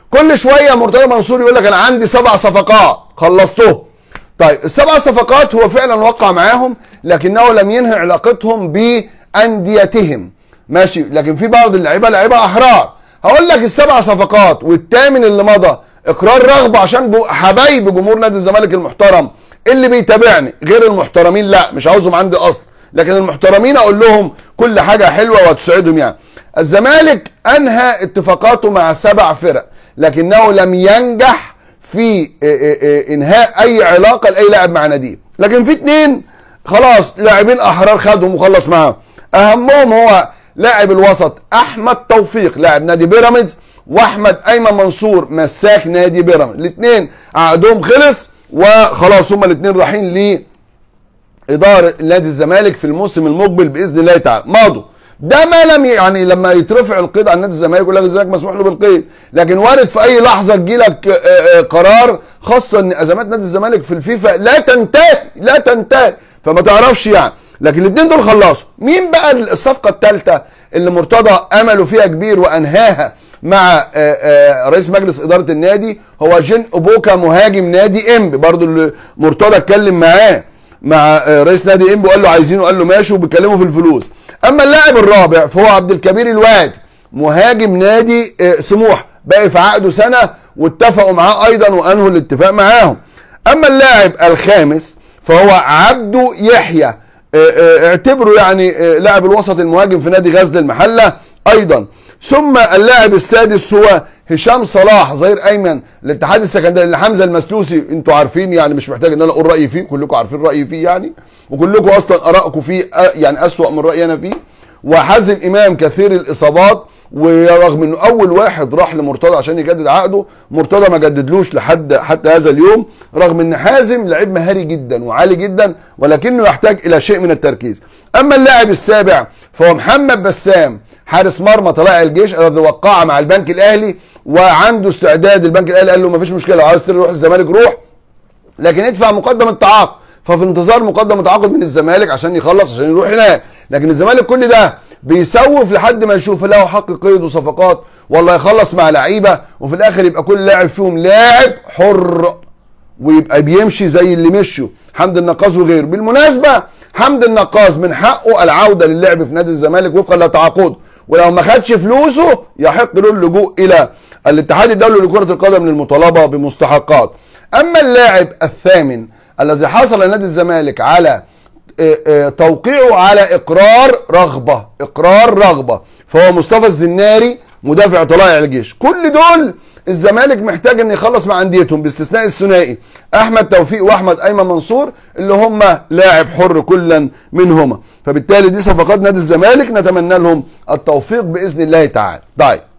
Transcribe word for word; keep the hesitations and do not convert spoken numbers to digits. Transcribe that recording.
كل شويه مرتضى منصور يقول لك انا عندي سبع صفقات خلصته. طيب السبع صفقات هو فعلا وقع معاهم، لكنه لم ينهي علاقتهم بانديتهم، ماشي، لكن في بعض اللعيبه لعيبه احرار. هقول لك السبع صفقات والثامن اللي مضى اقرار رغبه عشان حبايب جمهور نادي الزمالك المحترم اللي بيتابعني، غير المحترمين لا مش عاوزهم عندي اصلا، لكن المحترمين اقول لهم كل حاجه حلوه وتسعدهم. يعني الزمالك انهى اتفاقاته مع سبع فرق، لكنه لم ينجح في انهاء اي علاقه لاي لاعب مع ناديه، لكن في اتنين خلاص لاعبين احرار خدهم وخلص معاهم. اهمهم هو لاعب الوسط احمد توفيق لاعب نادي بيراميدز، واحمد ايمن منصور مساك نادي بيراميدز. الاثنين عقدهم خلص وخلاص، هما الاثنين رايحين لاداره نادي الزمالك في الموسم المقبل باذن الله تعالى. ماضوا ده ما لم يعني لما يترفع القيد عن نادي الزمالك يقول لك الزمالك مسموح له بالقيد، لكن وارد في اي لحظه تجي لك قرار، خاصه ان ازمات نادي الزمالك في الفيفا لا تنتهي لا تنتهي، فما تعرفش يعني. لكن الاثنين دول خلصوا. مين بقى الصفقه الثالثه اللي مرتضى امله فيها كبير وانهاها مع رئيس مجلس اداره النادي؟ هو جين اوبوكا مهاجم نادي انبي، برضو اللي مرتضى اتكلم معاه مع رئيس نادي انبي وقال له عايزينه، قال له ماشي، وبيكلموا في الفلوس. اما اللاعب الرابع فهو عبد الكبير الوادي مهاجم نادي سموح، باقي في عقده سنه واتفقوا معاه ايضا وانهوا الاتفاق معاهم. اما اللاعب الخامس فهو عبده يحيى، اعتبره يعني لاعب الوسط المهاجم في نادي غزل المحله ايضا. ثم اللاعب السادس هو هشام صلاح ظهير ايمن الاتحاد السكندري اللي حمزه المسلوسي انتوا عارفين، يعني مش محتاج ان انا اقول رايي فيه، كلكم عارفين رايي فيه يعني، وكلكم اصلا ارائكم فيه يعني اسوأ من رايي انا فيه. وحازم امام كثير الاصابات، ورغم انه اول واحد راح لمرتضى عشان يجدد عقده، مرتضى ما جددلوش لحد حتى هذا اليوم، رغم ان حازم لعيب مهاري جدا وعالي جدا، ولكنه يحتاج الى شيء من التركيز. اما اللاعب السابع فهو محمد بسام حارس مرمى طلائع الجيش الذي وقع مع البنك الاهلي، وعنده استعداد. البنك الاهلي قال له ما فيش مشكله، لو عايز تروح الزمالك روح، لكن ادفع مقدم التعاقد. ففي انتظار مقدم التعاقد من الزمالك عشان يخلص عشان يروح هناك، لكن الزمالك كل ده بيسوف لحد ما يشوف له حق قيد وصفقات، والله يخلص مع لعيبه وفي الاخر يبقى كل لاعب فيهم لاعب حر ويبقى بيمشي زي اللي مشوا حمد النقاز وغيره. بالمناسبه حمد النقاز من حقه العوده للعب في نادي الزمالك وفقا لتعاقده، ولو ما خدش فلوسه يحق له اللجوء الى الاتحاد الدولي لكره القدم للمطالبه بمستحقات. اما اللاعب الثامن الذي حصل لنادي الزمالك على توقيعه على اقرار رغبه اقرار رغبه فهو مصطفى الزناري مدافع طلائع الجيش. كل دول الزمالك محتاج ان يخلص مع انديتهم باستثناء الثنائي احمد توفيق واحمد ايمن منصور اللي هم لاعب حر كلا منهما. فبالتالي دي صفقات نادي الزمالك، نتمنى لهم التوفيق باذن الله تعالى. طيب